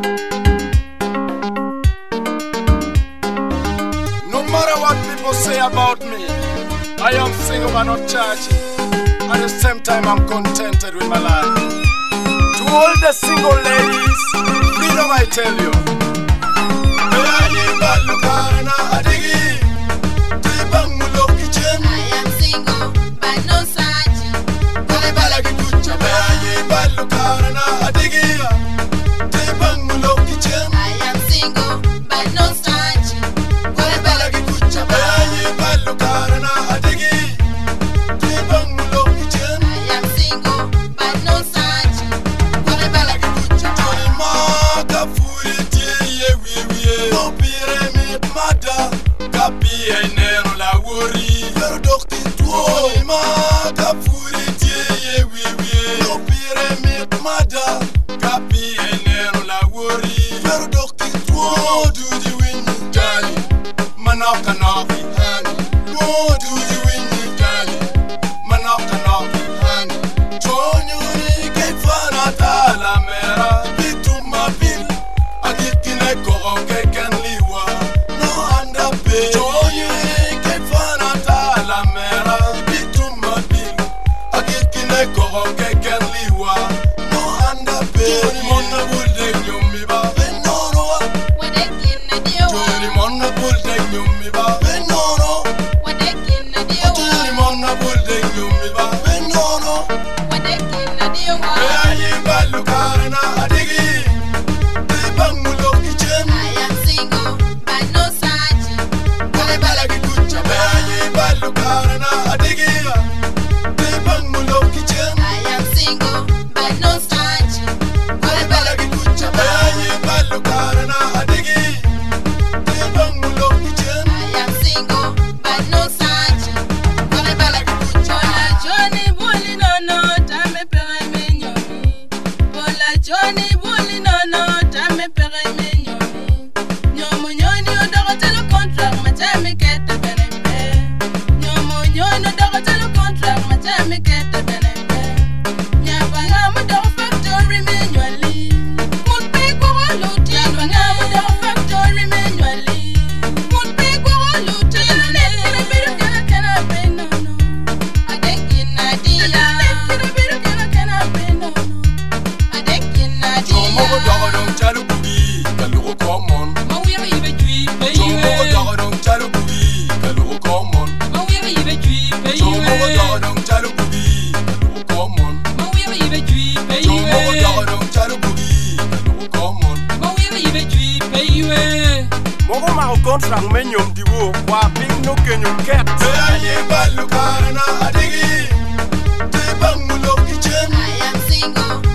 No matter what people say about me, I am single but not charging. At the same time, I'm contented with my life. To all the single ladies, freedom I tell you. I am single but no searching. I am single but no searching. I am single but no searching. Contract menyom diwo kwa ping no kenyum ket. I am single